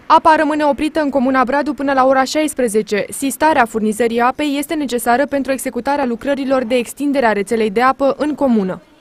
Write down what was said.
Apa rămâne oprită în comuna Bradu până la ora 16. Sistarea furnizării apei este necesară pentru executarea lucrărilor de extindere a rețelei de apă în comună.